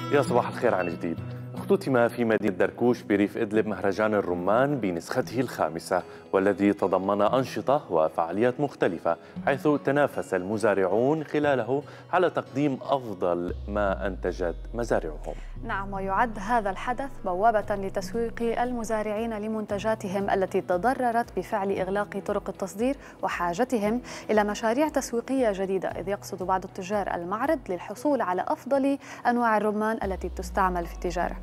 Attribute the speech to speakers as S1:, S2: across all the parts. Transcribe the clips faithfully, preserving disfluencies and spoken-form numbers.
S1: يا صباح الخير عن جديد. اختتم في مدينة دركوش بريف إدلب مهرجان الرمان بنسخته الخامسة، والذي تضمن أنشطة وفعاليات مختلفة، حيث تنافس المزارعون خلاله على تقديم أفضل ما أنتجت مزارعهم.
S2: نعم، ويعد هذا الحدث بوابة لتسويق المزارعين لمنتجاتهم التي تضررت بفعل إغلاق طرق التصدير، وحاجتهم إلى مشاريع تسويقية جديدة، إذ يقصد بعض التجار المعرض للحصول على أفضل أنواع الرمان التي تستعمل في التجارة.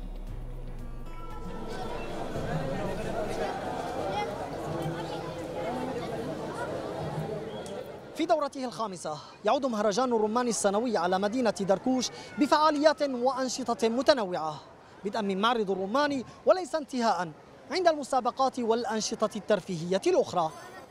S3: في دورته الخامسة يعود مهرجان الرمان السنوي على مدينة دركوش بفعاليات وأنشطة متنوعة، بدءا من معرض الرمان وليس انتهاء عند المسابقات والأنشطة الترفيهية الأخرى.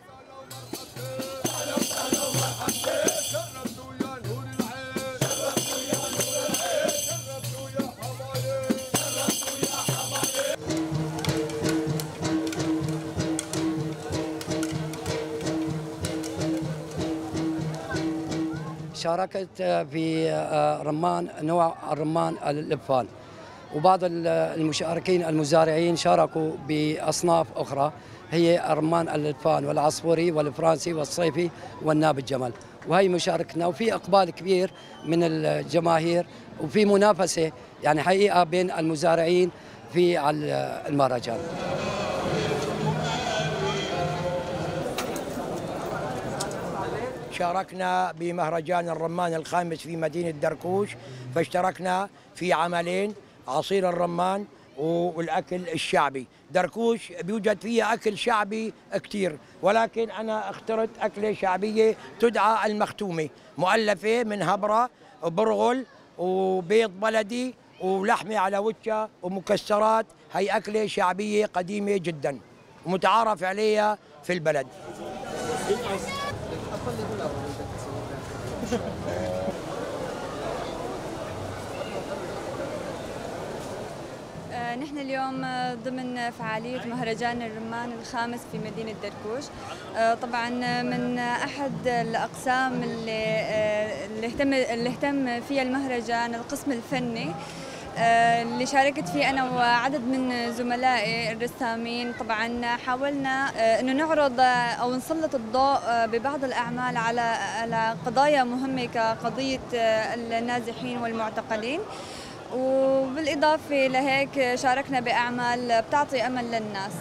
S4: شاركت في رمان نوع الرمان الإبفال، وبعض المشاركين المزارعين شاركوا بأصناف أخرى هي الرمان الإبفال والعصفوري والفرنسي والصيفي والناب الجمل، وهي مشاركتنا. وفي إقبال كبير من الجماهير، وفي منافسة يعني حقيقة بين المزارعين في المهرجان.
S5: شاركنا بمهرجان الرمان الخامس في مدينة دركوش، فاشتركنا في عملين: عصير الرمان والأكل الشعبي. دركوش بيوجد فيها أكل شعبي كتير، ولكن أنا اخترت أكلة شعبية تدعى المختومة، مؤلفة من هبرة وبرغل وبيض بلدي ولحمة على وجهها ومكسرات. هي أكلة شعبية قديمة جدا ومتعارف عليها في البلد.
S6: نحن اليوم ضمن فعالية مهرجان الرمان الخامس في مدينة دركوش. طبعا من أحد الأقسام اللي اللي اهتم اللي اهتم فيها المهرجان القسم الفني، اللي شاركت فيه أنا وعدد من زملائي الرسامين. طبعا حاولنا أنه نعرض أو نسلط الضوء ببعض الأعمال على على قضايا مهمة كقضية النازحين والمعتقلين، وبالإضافة لهيك شاركنا بأعمال بتعطي أمل للناس.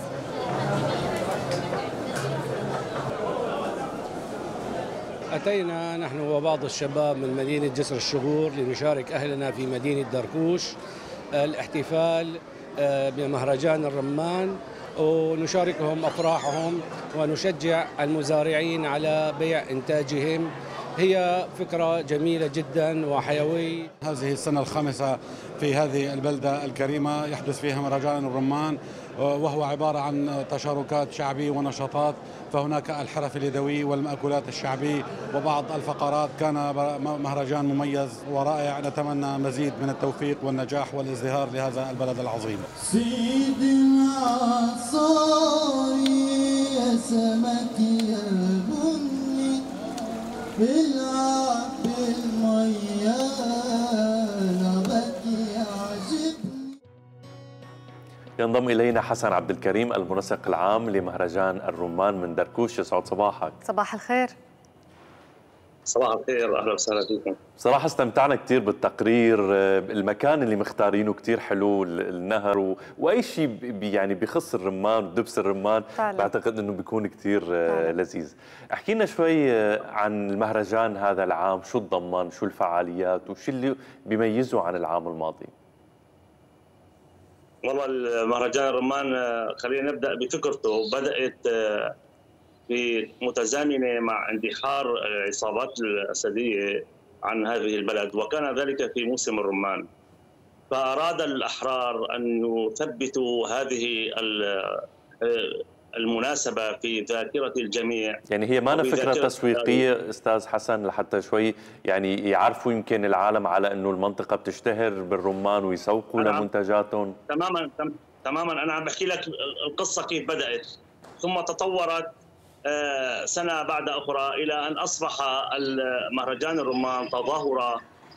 S7: أتينا نحن وبعض الشباب من مدينة جسر الشغور لنشارك أهلنا في مدينة دركوش الاحتفال بمهرجان الرمان، ونشاركهم أفراحهم ونشجع المزارعين على بيع إنتاجهم. هي فكرة جميلة جدا وحيوية.
S8: هذه السنة الخامسة في هذه البلدة الكريمة يحدث فيها مهرجان الرمان، وهو عبارة عن تشاركات شعبية ونشاطات، فهناك الحرف اليدوي والمأكولات الشعبي وبعض الفقرات. كان مهرجان مميز ورائع، نتمنى مزيد من التوفيق والنجاح والازدهار لهذا البلد العظيم.
S9: سيدنا صاري يا سمك يا البني بالعب الميان بكي عجبني.
S1: ينضم إلينا حسن عبد الكريم المنسق العام لمهرجان الرمان من دركوش. يسعد صباحك.
S2: صباح الخير.
S10: صباح الخير، أهلا وسهلا فيكم.
S1: صراحة استمتعنا كثير بالتقرير، المكان اللي مختارينه كثير حلو، النهر و... وأي شيء يعني بخص الرمان ودبس الرمان فعلا. بعتقد أنه بيكون كثير لذيذ. احكي لنا شوي عن المهرجان هذا العام، شو تضمن، شو الفعاليات وشو اللي بيميزه عن العام الماضي؟
S10: والله المهرجان الرمان خلينا نبدأ بفكرته. بدأت متزامنة مع اندحار العصابات الأسدية عن هذه البلد، وكان ذلك في موسم الرمان، فأراد الأحرار أن يثبتوا هذه المناسبة في ذاكرة الجميع.
S1: يعني هي ما فكرة تسويقية أستاذ حسن لحتى شوي يعني يعرفوا يمكن العالم على أنه المنطقة بتشتهر بالرمان ويسوقوا لمنتجاتهم؟
S10: تماما تماما. أنا عم بحكي لك القصة كيف بدأت، ثم تطورت سنة بعد أخرى إلى أن أصبح مهرجان الرمان تظاهرة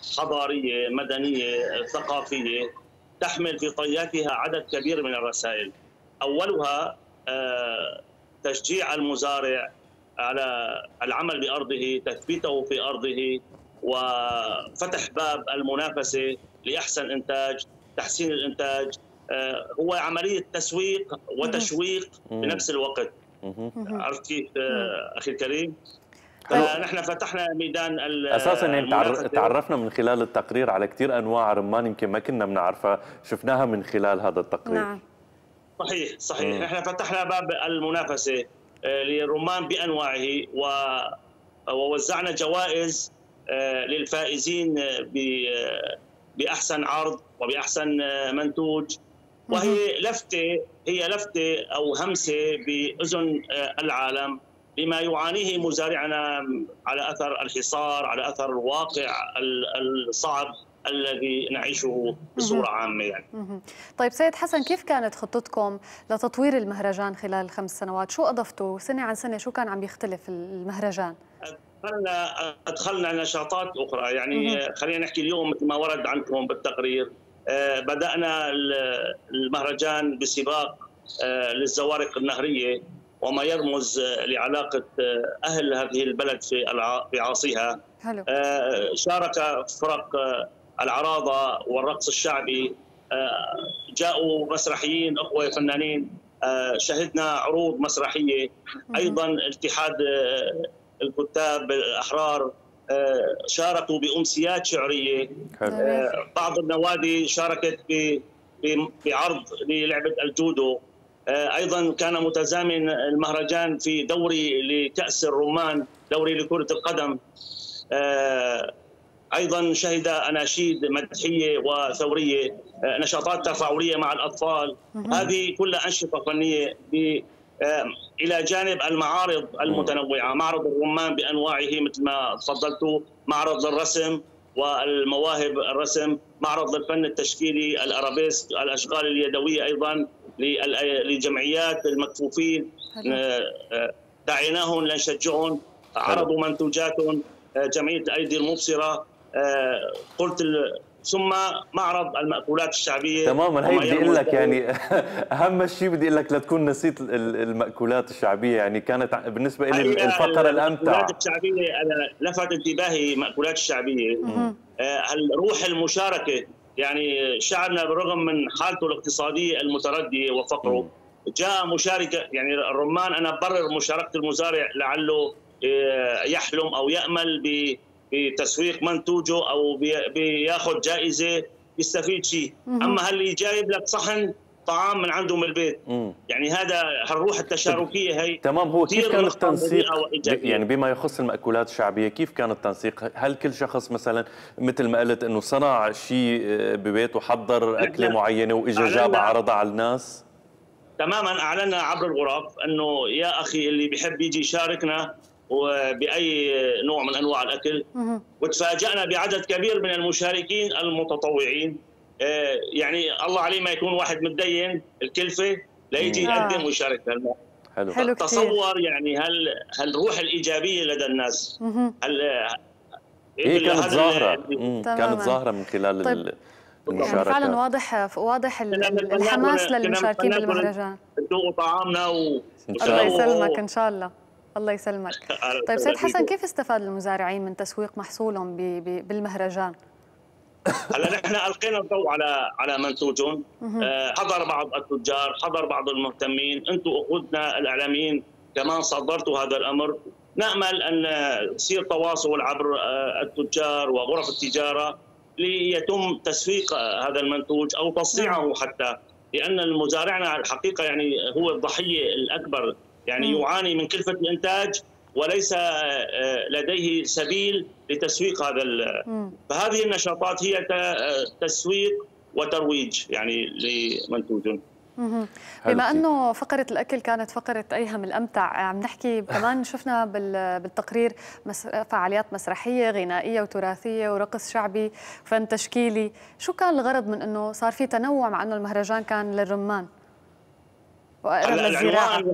S10: حضارية مدنية ثقافية تحمل في طياتها عدد كبير من الرسائل. أولها تشجيع المزارع على العمل بأرضه، تثبيته في أرضه، وفتح باب المنافسة لأحسن إنتاج، تحسين الإنتاج. هو عملية تسويق وتشويق بنفس الوقت. عرفت كيف أخي الكريم؟ فنحن فتحنا ميدان
S1: اساسا يعني تعرفنا من خلال التقرير على كثير انواع رمان يمكن ما كنا بنعرفها، شفناها من خلال هذا التقرير.
S2: نعم.
S10: صحيح صحيح، نحن فتحنا باب المنافسه للرمان بانواعه، ووزعنا جوائز للفائزين باحسن عرض وباحسن منتوج، وهي لفته هي لفته او همسه باذن العالم لما يعانيه مزارعنا على اثر الحصار، على اثر الواقع الصعب الذي نعيشه بصوره عامه يعني.
S2: طيب سيد حسن، كيف كانت خطتكم لتطوير المهرجان خلال الخمس سنوات؟ شو اضفتوا سنه عن سنه؟ شو كان عم بيختلف المهرجان؟
S10: أدخلنا أدخلنا نشاطات أخرى يعني. خلينا نحكي اليوم مثل ما ورد عندكم بالتقرير، بدأنا المهرجان بسباق للزوارق النهرية وما يرمز لعلاقة أهل هذه البلد في في عاصيها.
S2: حلو.
S10: شارك فرق العراضة والرقص الشعبي، جاءوا مسرحيين أخوة فنانين، شهدنا عروض مسرحية، أيضا اتحاد الكتاب الأحرار شاركوا بأمسيات شعرية. بعض النوادي شاركت بعرض للعبة الجودو. أيضا كان متزامن المهرجان في دوري لكأس الرمان، دوري لكرة القدم. أيضا شهد أناشيد مدحية وثورية، نشاطات تفاعلية مع الأطفال. هذه كلها أنشطة فنية إلى جانب المعارض المتنوعة، معرض الرمان بأنواعه مثل ما تفضلتوا، معرض الرسم والمواهب الرسم، معرض الفن التشكيلي، الأرابيسك، الأشغال اليدوية أيضا لجمعيات المكفوفين، دعيناهم لنشجعهم، عرضوا منتوجاتهم، جمعية الأيدي المبصرة، قلت ثم معرض المأكولات الشعبية.
S1: تماما، هي بدي اقول لك يعني اهم شيء بدي اقول لك لا تكون نسيت المأكولات الشعبية، يعني كانت بالنسبة لي الفقرة الأمتع.
S10: المأكولات الشعبية أنا لفت انتباهي المأكولات الشعبية، الروح المشاركة، يعني شعبنا بالرغم من حالته الاقتصادية المتردية وفقره جاء مشاركة. يعني الرمان أنا برر مشاركة المزارع لعله يحلم أو يأمل بتسويق منتوجه أو بياخذ جائزة يستفيد شيء، أما هل جايب لك صحن طعام من عنده من البيت. مم. يعني هذا الروح التشاركية هي.
S1: تمام. هو كيف كان التنسيق يعني بما يخص المأكولات الشعبية؟ كيف كان التنسيق؟ هل كل شخص مثلا مثل ما قلت انه صنع شيء ببيته وحضر أكلة معينة واجا جاب عرضها على الناس؟
S10: تماما، أعلنا عبر الغرف أنه يا أخي اللي بيحب يجي يشاركنا وبأي نوع من أنواع الأكل. وتفاجأنا بعدد كبير من المشاركين المتطوعين. يعني الله عليه ما يكون واحد متدين الكلفة لا يجي يقدم ويشارك هالموضوع.
S1: حلو.
S2: حلو.
S10: تصور يعني هل هالروح الإيجابية لدى الناس. هل
S1: هي كانت ظاهرة كانت ظاهرة من خلال
S2: طيب. المشاركة. يعني فعلا واضح واضح الحماس للمشاركين بالمهرجان.
S10: ذوقوا طعامنا و
S2: الله يسلمك ان شاء الله. الله يسلمك. طيب سيد حسن، كيف استفاد المزارعين من تسويق محصولهم بالمهرجان؟
S10: هلا نحن القينا الضوء على على منتوجهم، حضر بعض التجار، حضر بعض المهتمين، انتم اخوتنا الاعلاميين كمان صدرتوا هذا الامر. نامل ان يصير تواصل عبر التجار وغرف التجاره ليتم تسويق هذا المنتوج او تصنيعه حتى، لان المزارعنا الحقيقه يعني هو الضحيه الاكبر، يعني يعاني من كلفه الانتاج وليس لديه سبيل لتسويق هذا. فهذه النشاطات هي تسويق وترويج يعني لمنتوجهم.
S2: بما انه فقره الاكل كانت فقره ايهم الامتع، عم نحكي كمان شفنا بالتقرير فعاليات مسرحيه غنائيه وتراثيه ورقص شعبي فن تشكيلي. شو كان الغرض من انه صار في تنوع مع انه المهرجان كان للرمان واقرب للزراعه؟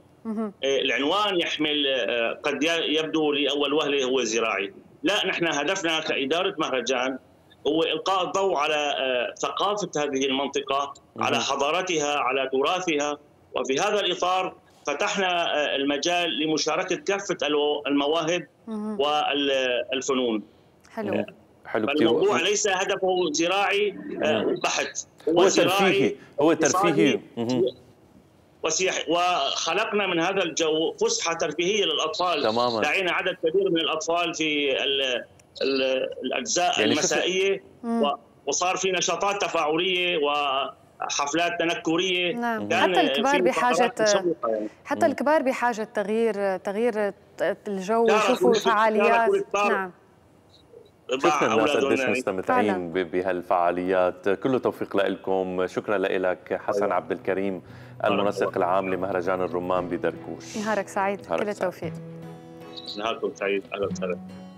S10: العنوان يحمل قد يبدو لأول وهلة هو زراعي، لا، نحن هدفنا كإدارة مهرجان هو إلقاء الضوء على ثقافة هذه المنطقة، على حضارتها، على تراثها. وفي هذا الإطار فتحنا المجال لمشاركة كافة المواهب والفنون.
S2: حلو.
S1: حلو كثير.
S10: الموضوع ليس هدفه زراعي بحت،
S1: هو, هو ترفيهي، هو ترفيهي
S10: وسياحي، وخلقنا من هذا الجو فسحة ترفيهية للأطفال.
S1: تماما.
S10: دعينا عدد كبير من الأطفال في ال ال الأجزاء يعني المسائية، وصار في نشاطات تفاعلية وحفلات تنكرية.
S2: نعم. حتى الكبار بحاجة يعني. حتى الكبار بحاجة تغيير تغيير الجو، ويشوفوا فعاليات. نعم.
S1: شفنا الناس قديش مستمتعين بهالفعاليات. كله توفيق لكم. شكرا لك حسن عبد الكريم، المنسق العام لمهرجان الرمان بدركوش.
S2: نهارك سعيد. كل التوفيق.
S10: نهاركم سعيد. اهلا وسهلا.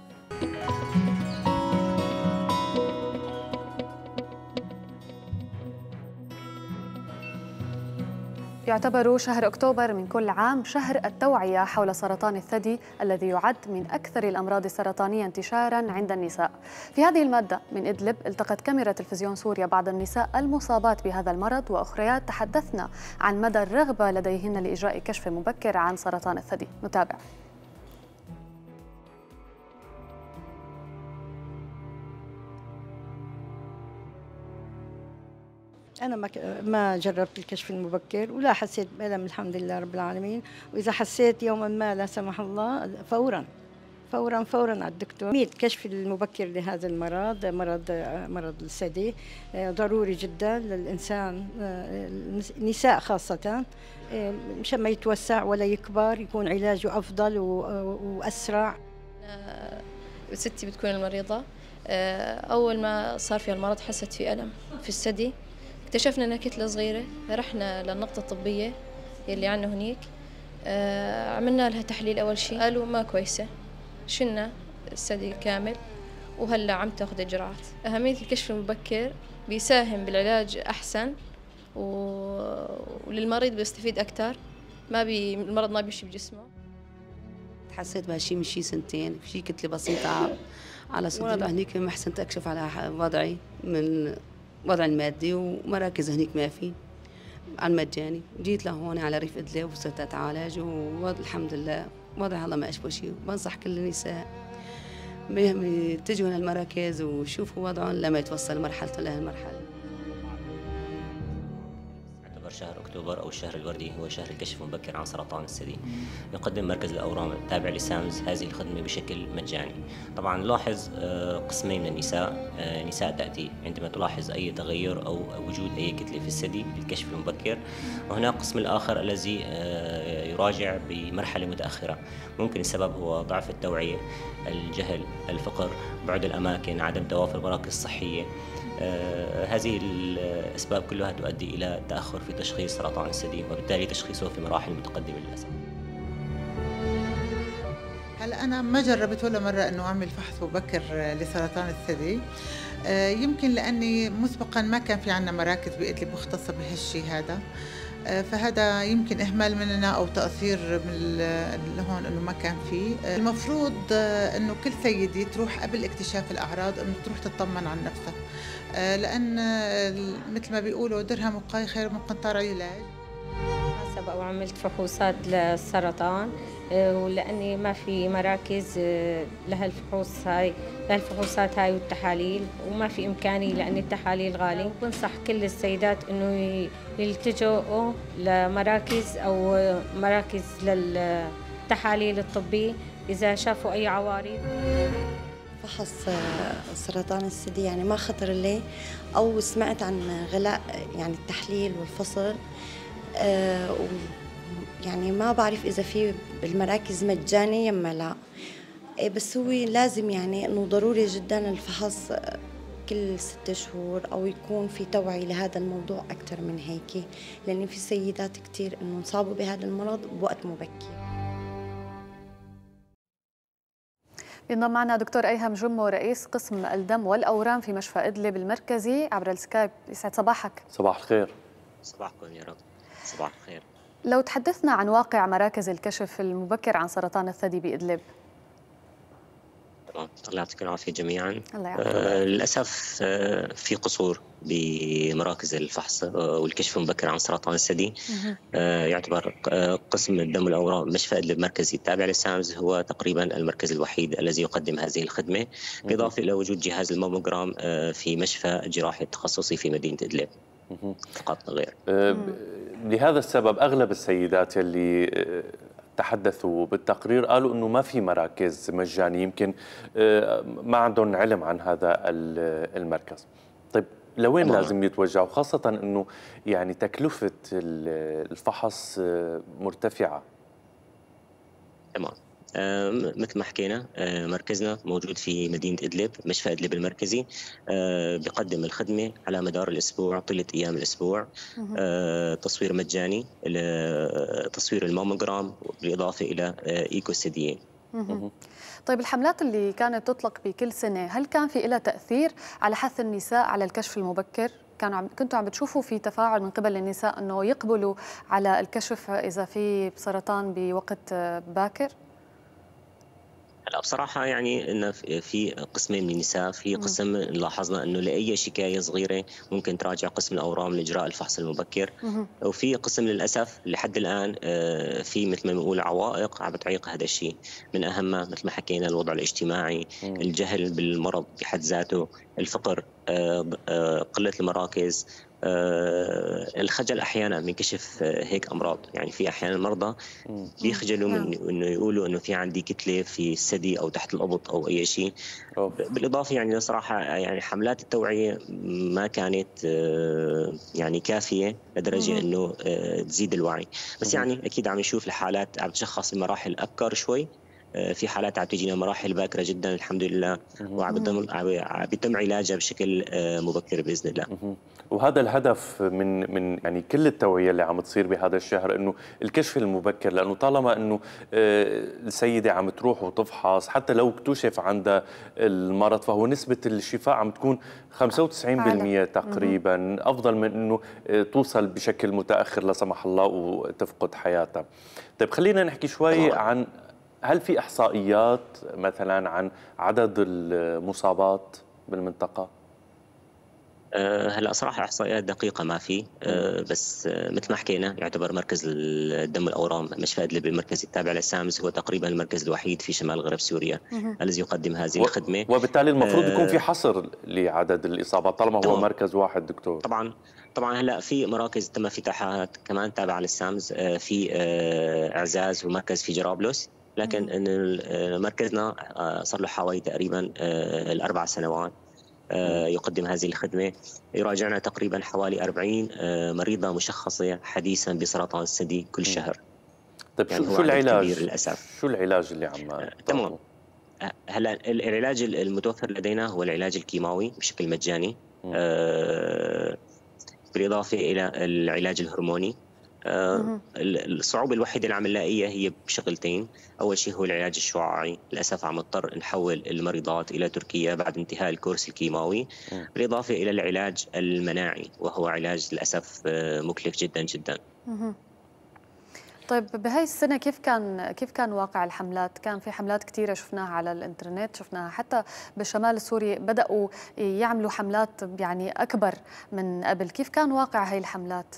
S2: يعتبر شهر أكتوبر من كل عام شهر التوعية حول سرطان الثدي، الذي يعد من أكثر الأمراض السرطانية انتشاراً عند النساء. في هذه المادة من إدلب التقت كاميرا تلفزيون سوريا بعض النساء المصابات بهذا المرض، وأخريات تحدثنا عن مدى الرغبة لديهن لإجراء كشف مبكر عن سرطان الثدي. نتابع.
S11: أنا ما ما جربت الكشف المبكر ولا حسيت بألم الحمد لله رب العالمين، وإذا حسيت يوما ما لا سمح الله فورا فورا فورا على الدكتور. الكشف المبكر لهذا المرض، مرض مرض الثدي، ضروري جدا للإنسان، النساء خاصة، مشان ما يتوسع ولا يكبر، يكون علاجه أفضل وأسرع.
S12: ستي بتكون المريضة، أول ما صار فيها المرض حست في ألم في الثدي، اكتشفنا انها كتله صغيره، رحنا للنقطه الطبيه يلي عنا هنيك، آه عملنا لها تحليل. اول شيء قالوا ما كويسه، شلنا الثدي كامل وهلا عم تاخذ اجراءات. اهميه الكشف المبكر بيساهم بالعلاج احسن، وللمريض بيستفيد اكثر، ما بي المرض ما بيمشي بجسمه.
S13: حسيت بهالشيء من شي سنتين، في كتله بسيطه على صدري، هنيك ما حسنت اكشف على وضعي من وضع المادي، ومراكز هنيك ما في على المجاني. جيت لهون على ريف إدلب وصرت أتعالج، والحمد لله وضع الله ما أشبه شيء. بنصح كل النساء يتجهوا للمراكز ويشوفوا وضعهم لما يتوصل مرحلته لهالمرحلة.
S14: شهر أكتوبر أو الشهر الوردي هو شهر الكشف المبكر عن سرطان الثدي. يقدم مركز الأورام التابع لسامز هذه الخدمة بشكل مجاني. طبعا نلاحظ قسمين من النساء، نساء تأتي عندما تلاحظ أي تغير أو وجود أي كتلة في الثدي بالكشف المبكر، وهناك القسم الآخر الذي يراجع بمرحلة متأخرة. ممكن السبب هو ضعف التوعية، الجهل، الفقر، بعد الأماكن، عدم توافر مراكز صحية. آه هذه الأسباب كلها تؤدي إلى تأخر في تشخيص سرطان الثدي، وبالتالي تشخيصه في مراحل متقدمة للأسف.
S15: هلا أنا ما جربت ولا مرة إنه أعمل فحص مبكر لسرطان الثدي، آه يمكن لأني مسبقا ما كان في عنا مراكز بإدلب مختصة بهالشيء هذا، آه فهذا يمكن إهمال مننا أو تقصير من لهون إنه ما كان فيه. آه المفروض آه إنه كل سيدة تروح قبل اكتشاف الأعراض إنه تروح تطمن عن نفسها، لأن مثل ما بيقولوا درهم وقاية خير من قنطار علاج.
S16: سبق وعملت فحوصات للسرطان، ولأني ما في مراكز لهالفحوص هاي لهالفحوصات هاي والتحاليل، وما في إمكانية لأن التحاليل غالي. بنصح كل السيدات إنه يلتجوا لمراكز أو مراكز للتحاليل الطبية إذا شافوا أي عوارض.
S17: فحص سرطان الثدي يعني ما خطر لي، أو سمعت عن غلاء يعني التحليل والفصل، أه يعني ما بعرف إذا في بالمراكز مجاني يما لا، بس هو لازم يعني إنه ضروري جدا الفحص كل ست شهور، أو يكون في توعية لهذا الموضوع أكثر من هيك، لأن في سيدات كتير إنه انصابوا بهذا المرض بوقت مبكر.
S2: ينضم معنا دكتور أيهم جمو، رئيس قسم الدم والأورام في مشفى إدلب المركزي عبر السكايب. يسعد صباحك.
S1: صباح الخير.
S14: صباحكم يا رب. صباح الخير.
S2: لو تحدثنا عن واقع مراكز الكشف المبكر عن سرطان الثدي بإدلب.
S14: الله يعطيك العافية جميعا.
S2: الله يعافيك.
S14: آه للأسف آه في قصور بمراكز الفحص آه والكشف المبكر عن سرطان الثدي. آه يعتبر آه قسم الدم والأورام مشفى إدلب المركزي التابع للسامز هو تقريبا المركز الوحيد الذي يقدم هذه الخدمة، بالإضافة إلى وجود جهاز الماموجرام آه في مشفى الجراحي التخصصي في مدينة إدلب فقط غير.
S1: آه لهذا السبب أغلب السيدات اللي آه تحدثوا بالتقرير قالوا انه ما في مراكز مجانيه، يمكن ما عندهم علم عن هذا المركز. طيب لوين لازم يتوجهوا، خاصه انه يعني تكلفه الفحص مرتفعه؟
S14: تمام. آه مثل ما حكينا آه مركزنا موجود في مدينة إدلب، مشفى إدلب المركزي. آه بيقدم الخدمة على مدار الأسبوع طيلة أيام الأسبوع. آه تصوير مجاني، تصوير الماموجرام، بالإضافة إلى آه إيكوسيديين.
S2: طيب الحملات اللي كانت تطلق بكل سنة هل كان في لها تأثير على حث النساء على الكشف المبكر؟ كانوا عم كنتوا عم بتشوفوا في تفاعل من قبل النساء أنه يقبلوا على الكشف إذا في سرطان بوقت باكر؟
S14: هلا بصراحة يعني إن في قسمين من النساء، في قسم لاحظنا إنه لأي شكاية صغيرة ممكن تراجع قسم الأورام لإجراء الفحص المبكر، وفي قسم للأسف لحد الآن في مثل ما بنقول عوائق عم بتعيق هذا الشيء، من أهمها مثل ما حكينا الوضع الاجتماعي، الجهل بالمرض بحد ذاته، الفقر، قلة المراكز، الخجل احيانا من كشف هيك امراض. يعني في احيانا المرضى بيخجلوا من انه يقولوا انه في عندي كتله في الثدي او تحت الابط او اي شيء. بالاضافه يعني صراحه يعني حملات التوعيه ما كانت يعني كافيه لدرجه انه تزيد الوعي، بس يعني اكيد عم نشوف الحالات عم تشخص بمراحل ابكر شوي، في حالات عم تجينا مراحل باكره جدا الحمد لله، وعم بيتم علاجها بشكل مبكر باذن الله.
S1: وهذا الهدف من من يعني كل التوعيه اللي عم تصير بهذا الشهر، انه الكشف المبكر، لانه طالما انه السيده عم تروح وتفحص حتى لو اكتشف عندها المرض فهو نسبه الشفاء عم تكون خمسة وتسعين بالمئة تقريبا، افضل من انه توصل بشكل متاخر لا سمح الله وتفقد حياتها. طيب خلينا نحكي شوي عن هل في احصائيات مثلا عن عدد المصابات بالمنطقه؟
S14: هلا صراحه احصائيات دقيقه ما في، بس مثل ما حكينا يعتبر مركز الدم والاورام مشفى ادلب المركزي التابع للسامز هو تقريبا المركز الوحيد في شمال غرب سوريا الذي يقدم هذه الخدمه،
S1: وبالتالي المفروض يكون في حصر لعدد الاصابات طالما هو مركز واحد. دكتور طبعا
S14: طبعا هلا في مراكز تم افتتاحها كمان تابعه للسامز، في اعزاز ومركز في جرابلس، لكن إن مركزنا صار له حوالي تقريبا الاربع سنوات يقدم هذه الخدمة. يراجعنا تقريبا حوالي أربعين مريضة مشخصة حديثا بسرطان الثدي كل شهر.
S1: طيب يعني شو العلاج للأسف؟ شو العلاج اللي عم
S14: تمام. هلا العلاج المتوفر لدينا هو العلاج الكيماوي بشكل مجاني، آه بالإضافة إلى العلاج الهرموني. آه الصعوبة الوحيدة اللي عم نلاقيها هي بشغلتين، أول شيء هو العلاج الشعاعي، للأسف عم نضطر نحول المريضات إلى تركيا بعد انتهاء الكورس الكيماوي، م. بالإضافة إلى العلاج المناعي وهو علاج للأسف آه مكلف جدا جدا.
S2: مه. طيب بهاي السنة كيف كان كيف كان واقع الحملات؟ كان في حملات كثيرة شفناها على الإنترنت، شفناها حتى بالشمال السوري بدأوا يعملوا حملات يعني أكبر من قبل، كيف كان واقع هاي الحملات؟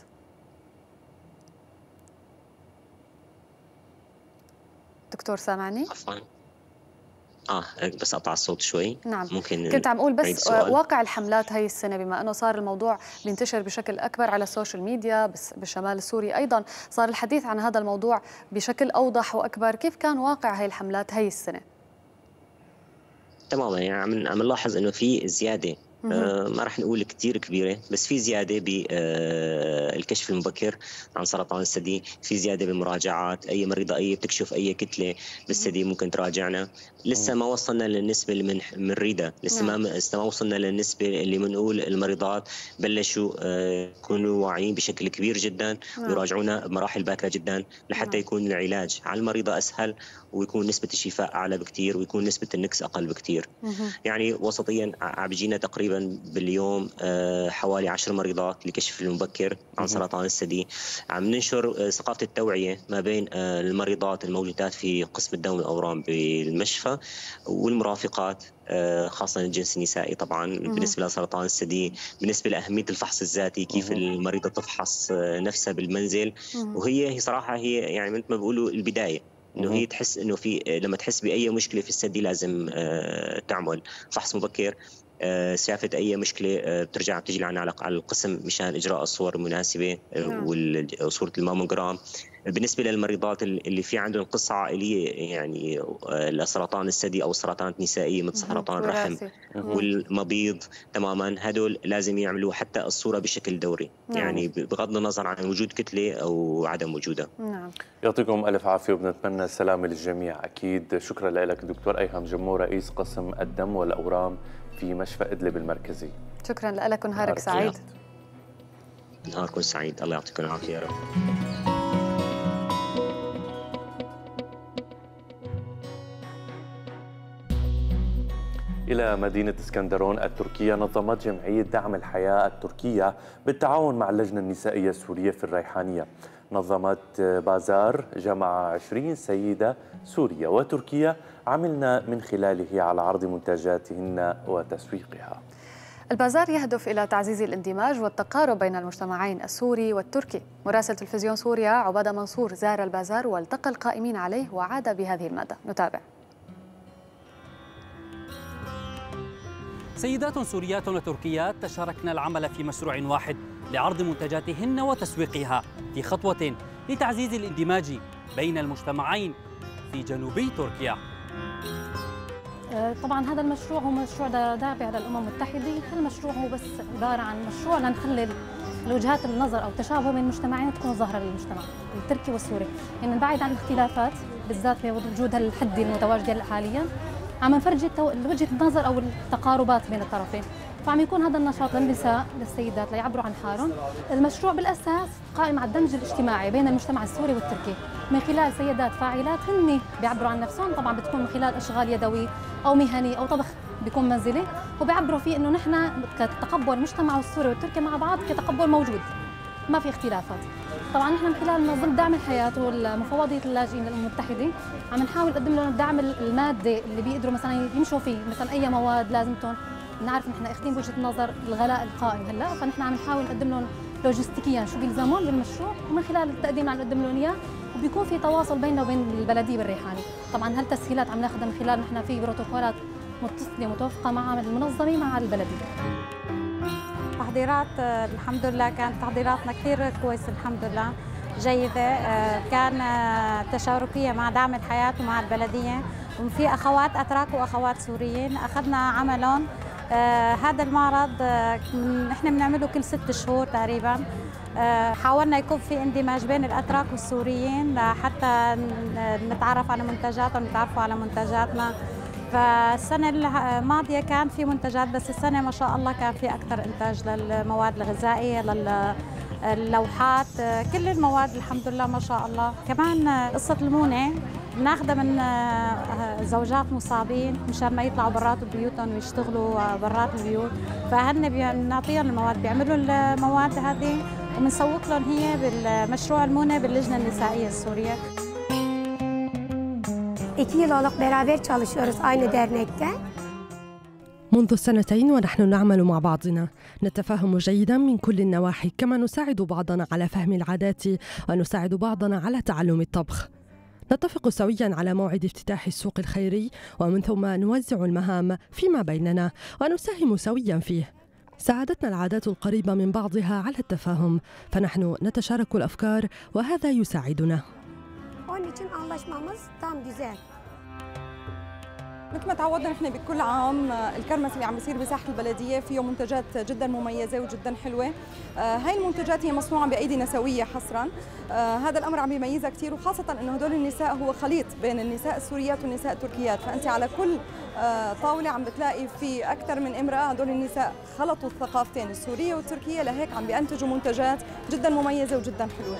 S2: دكتور سامعني؟
S14: عفوا اه بس قطع الصوت شوي.
S2: نعم
S14: ممكن
S2: كنت عم اقول بس واقع الحملات هي السنه بما انه صار الموضوع بينتشر بشكل اكبر على السوشيال ميديا بس بالشمال السوري ايضا صار الحديث عن هذا الموضوع بشكل اوضح واكبر، كيف كان واقع هي الحملات هي السنه؟
S14: تماما يعني عم نلاحظ انه في زياده آه ما راح نقول كثير كبيره، بس في زياده بالكشف المبكر عن سرطان الثدي، في زياده بالمراجعات، اي مريضه اي بتكشف اي كتله بالثدي ممكن تراجعنا. لسه ما وصلنا للنسبه اللي من بنريدها، لسه ما لسه ما وصلنا للنسبه اللي بنقول المريضات بلشوا يكونوا آه واعيين بشكل كبير جدا ويراجعونا بمراحل باكره جدا لحتى يكون العلاج على المريضه اسهل ويكون نسبه الشفاء اعلى بكثير ويكون نسبه النكس اقل بكثير. يعني وسطيا عم بيجينا تقريبا تقريبا باليوم حوالي عشر مريضات لكشف المبكر عن سرطان الثدي. عم ننشر ثقافة التوعية ما بين المريضات الموجودات في قسم الدم والأورام بالمشفى والمرافقات، خاصة الجنس النسائي طبعا بالنسبة لسرطان الثدي، بالنسبة لأهمية الفحص الذاتي، كيف المريضة تفحص نفسها بالمنزل. وهي هي صراحة هي يعني مثل ما بيقولوا البداية، انه هي تحس انه في لما تحس باي مشكله في الثدي لازم تعمل فحص مبكر. سيافه اي مشكله بترجع بتجي لنا على القسم مشان اجراء الصور المناسبه وصوره الماموجرام. بالنسبه للمريضات اللي في عندهم قصه عائليه يعني لسرطان الثدي او سرطانات نسائيه مثل سرطان الرحم والمبيض تماما، هدول لازم يعملوا حتى الصوره بشكل دوري، يعني بغض النظر عن وجود كتله او عدم وجودها.
S2: نعم.
S1: يعطيكم الف عافيه وبنتمنى السلامه للجميع اكيد. شكرا لك دكتور ايهم جمو، رئيس قسم الدم والاورام في مشفى ادلب المركزي.
S2: شكرا لك ونهارك سعيد.
S14: نهاركم سعيد، الله يعطيكم العافيه يا رب.
S1: إلى مدينة اسكندرون التركية، نظمت جمعية دعم الحياة التركية بالتعاون مع اللجنة النسائية السورية في الريحانية، نظمت بازار جمع عشرين سيدة سورية وتركية عملنا من خلاله على عرض منتجاتهن وتسويقها.
S2: البازار يهدف إلى تعزيز الاندماج والتقارب بين المجتمعين السوري والتركي. مراسل تلفزيون سوريا عبادة منصور زار البازار والتقى القائمين عليه وعاد بهذه المادة، نتابع.
S18: سيدات سوريات وتركيات تشاركن العمل في مشروع واحد لعرض منتجاتهن وتسويقها في خطوة لتعزيز الاندماج بين المجتمعين في جنوبي تركيا.
S19: طبعا هذا المشروع هو مشروع تابع للأمم المتحدة. هذا المشروع هو بس عبارة عن مشروع لنخلي وجهات النظر أو التشابه بين المجتمعين تكون ظاهرة للمجتمع التركي والسوري، يعني نبعد عن الاختلافات بالذات بوجود هالحدة المتواجدة حاليا. عم نفرجي وجهة النظر أو التقاربات بين الطرفين، فعم يكون هذا النشاط للنساء للسيدات ليعبروا عن حالهم. المشروع بالأساس قائم على الدمج الاجتماعي بين المجتمع السوري والتركي من خلال سيدات فاعلات هن بيعبروا عن نفسهم، طبعا بتكون من خلال أشغال يدوي أو مهني أو طبخ بيكون منزلي، وبيعبروا فيه إنه نحن كتقبل المجتمع السوري والتركي مع بعض كتقبل موجود، ما في اختلافات. طبعا نحن من خلال منظمة دعم الحياة والمفوضية اللاجئين للأمم المتحدة عم نحاول نقدم لهم الدعم المادي اللي بيقدروا مثلا يمشوا فيه، مثلا أي مواد لازمتهم. بنعرف نحن اخذين بوجهة النظر الغلاء القائم هلا، فنحن عم نحاول نقدم لهم لوجستيكيا شو بيلزمهم بالمشروع، ومن خلال التقديم عم نقدم لهم اياه، وبيكون في تواصل بيننا وبين البلدية بالريحاني. طبعا هالتسهيلات عم ناخذها من خلال نحن في بروتوكولات متصلة متوافقة مع المنظمة مع البلدية.
S20: تحضيرات الحمد لله كانت تحضيراتنا كثير كويسة الحمد لله جيدة، كان تشاركية مع دعم الحياة ومع البلدية، وفي أخوات أتراك وأخوات سوريين أخذنا عملهم. آه هذا المعرض آه نحن بنعمله كل ست شهور تقريبا. آه حاولنا يكون في اندماج بين الأتراك والسوريين لحتى نتعرف على منتجاتهم ونتعرفوا على منتجاتنا. فالسنة الماضية كان في منتجات، بس السنة ما شاء الله كان في أكثر إنتاج للمواد الغذائية، للوحات، كل المواد الحمد لله ما شاء الله. كمان قصة المونة بناخذها من زوجات مصابين مشان ما يطلعوا برات بيوتهم ويشتغلوا برات البيوت، فهن بنعطيهم المواد، بيعملوا المواد هذه وبنسوق لهم هي بالمشروع المونة باللجنة النسائية السورية.
S21: İki yıl olarak beraber çalışıyoruz aynı dernekte.
S22: منذ سنتين ونحن نعمل مع بعضنا، نتفاهم جيدا من كل النواحي، كما نساعد بعضنا على فهم العادات ونساعد بعضنا على تعلم الطبخ. نتفق سويا على موعد افتتاح السوق الخيري، ومن ثم نوزع المهام فيما بيننا ونساهم سويا فيه. ساعدتنا العادات القريبة من بعضها على التفاهم، فنحن نتشارك الأفكار وهذا يساعدنا.
S21: Onun için anlaşmamız tam güzel.
S23: مثل ما تعودنا نحن بكل عام الكرمس اللي عم بيصير بساحه البلديه فيه منتجات جدا مميزه وجدا حلوه. آه هاي المنتجات هي مصنوعه بايدي نسويه حصرا. آه هذا الامر عم بيميزها كثير، وخاصه انه هدول النساء هو خليط بين النساء السوريات والنساء التركيات، فانت على كل آه طاوله عم بتلاقي في اكثر من امراه. هدول النساء خلطوا الثقافتين السوريه والتركيه، لهيك عم بينتجوا منتجات جدا مميزه وجدا حلوه.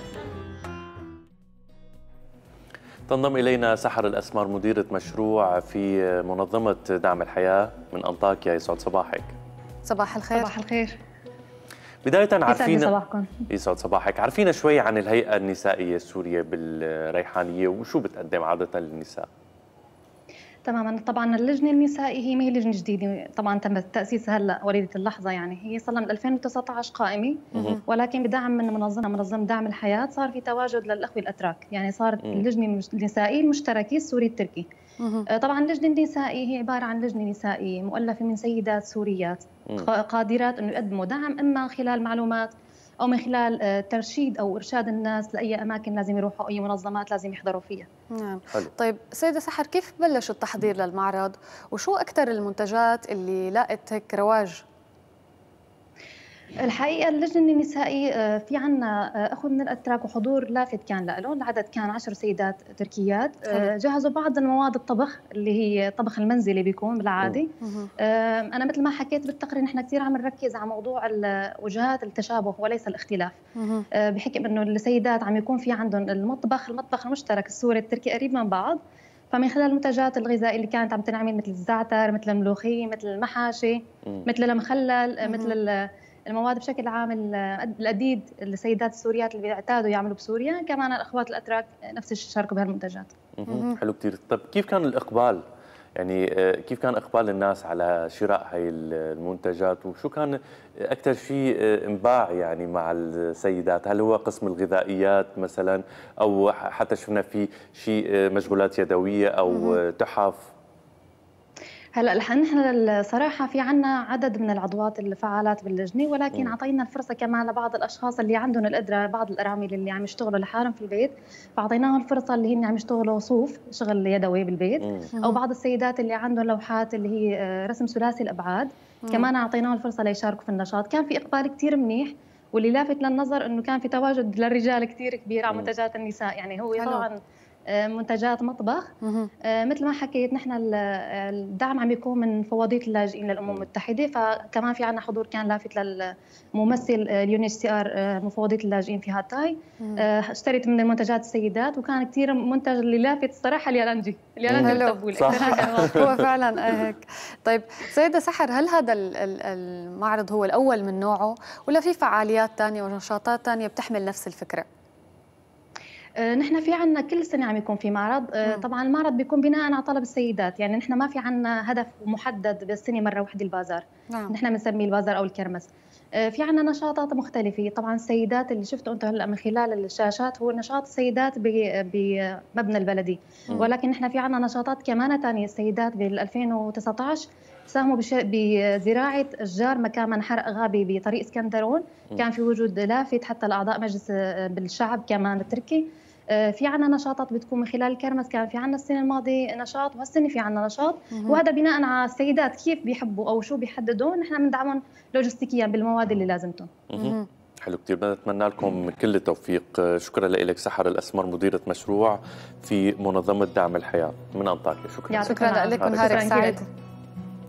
S1: تنضم إلينا سحر الأسمر، مديرة مشروع في منظمة دعم الحياة من أنطاكيا. يسعد صباحك.
S2: صباح الخير.
S3: صباح الخير.
S1: بداية عارفين
S3: يسعد صباحكم.
S1: يسعد صباحك، عارفينا شوي عن الهيئة النسائية السورية بالريحانية وشو بتقدم عادة للنساء؟
S3: تماما. طبعا اللجنه النسائيه هي ما هي لجنه جديده، طبعا تم تاسيسها هلا وليده اللحظه، يعني هي صار لها من ألفين وتسعة عشر قائمه، ولكن بدعم من منظمه منظمه دعم الحياه صار في تواجد للاخوه الاتراك، يعني صارت اللجنه النسائيه المشتركه السوري التركي. طبعا اللجنه النسائيه هي عباره عن لجنه نسائيه مؤلفه من سيدات سوريات قادرات انه يقدموا دعم اما خلال معلومات او من خلال ترشيد او ارشاد الناس لاي اماكن لازم يروحوا، اي منظمات لازم يحضروا فيها.
S2: نعم. طيب سيدة سحر، كيف بلش التحضير للمعرض وشو اكثر المنتجات اللي لاقت هيك رواج؟
S3: الحقيقه اللجنه النسائيه في عنا اخذ من الاتراك وحضور لافت كان له، العدد كان عشر سيدات تركيات جهزوا بعض المواد الطبخ اللي هي الطبخ المنزلي بيكون بالعادي. انا مثل ما حكيت بالتقرير نحن كثير عم نركز على موضوع وجهات التشابه وليس الاختلاف، بحكم انه السيدات عم يكون في عندهم المطبخ المطبخ المشترك السوري التركي قريب من بعض، فمن خلال المنتجات الغذائيه اللي كانت عم تنعمل مثل الزعتر مثل الملوخيه مثل المحاشي مثل المخلل مثل المواد بشكل عام الأديد السيدات السوريات اللي بيعتادوا يعملوا بسوريا، كمان الأخوات الأتراك نفس الشيء شاركوا بهالمنتجات.
S1: حلو كثير. طيب كيف كان الإقبال؟ يعني كيف كان إقبال الناس على شراء هاي المنتجات وشو كان أكثر شيء انباع يعني مع السيدات؟ هل هو قسم الغذائيات مثلا أو حتى شفنا في شيء مشغولات يدوية أو تحف؟
S3: هلا نحن الصراحه في عنا عدد من العضوات الفعالات باللجنه، ولكن اعطينا الفرصه كمان لبعض الاشخاص اللي عندهم القدره، بعض الارامل اللي عم يشتغلوا لحالهم في البيت، فاعطيناهم الفرصه اللي هن عم يشتغلوا صوف شغل يدوي بالبيت، او بعض السيدات اللي عندهم لوحات اللي هي رسم ثلاثي الابعاد كمان اعطيناهم الفرصه ليشاركوا في النشاط. كان في اقبال كثير منيح، واللي لافت للنظر انه كان في تواجد للرجال كثير كبير على منتجات النساء، يعني هو طبعا منتجات مطبخ. مثل ما حكيت نحن الدعم عم يكون من فوضية اللاجئين للأمم المتحدة، فكمان في عنا حضور كان لافت للممثل اليو سي ار مفوضية اللاجئين في هاتاي. اشتريت من المنتجات السيدات وكان كثير منتج اللي لافت الصراحة اليالنجي اليالنجي التبولي.
S2: هو فعلا هيك. طيب سيدة سحر، هل هذا المعرض هو الأول من نوعه ولا في فعاليات ثانية ونشاطات ثانية بتحمل نفس الفكرة؟
S3: نحن في عنا كل سنة عم يكون في معرض. مم. طبعا المعرض بيكون بناء على طلب السيدات، يعني نحن ما في عنا هدف محدد بالسنة مرة واحدة البازار. نعم. نحن بنسميه البازار أو الكرمس. في عنا نشاطات مختلفة، طبعا السيدات اللي شفتوا أنتم هلا من خلال الشاشات هو نشاط السيدات بمبنى البلدي، مم. ولكن نحن في عنا نشاطات كمان ثانية. السيدات بال ألفين وتسعة عشر ساهموا بزراعة أشجار مكان من حرق غابي بطريق اسكندرون، كان في وجود لافت حتى لأعضاء مجلس بالشعب كمان التركي. في عنا نشاطات بتكون من خلال الكرمس، كان في عنا السنة الماضية نشاط وهالسنة في عنا نشاط، وهذا بناء على السيدات كيف بيحبوا أو شو بيحددوا، نحن بندعمهم لوجستيكيا بالمواد اللي لازمتهم.
S1: حلو كثير، بدنا نتمنى لكم كل التوفيق. شكرا لك سحر الأسمر، مديرة مشروع في منظمة دعم الحياة من أنطاكيا. شكرا.
S2: شكرا لك ونهارك سعيد.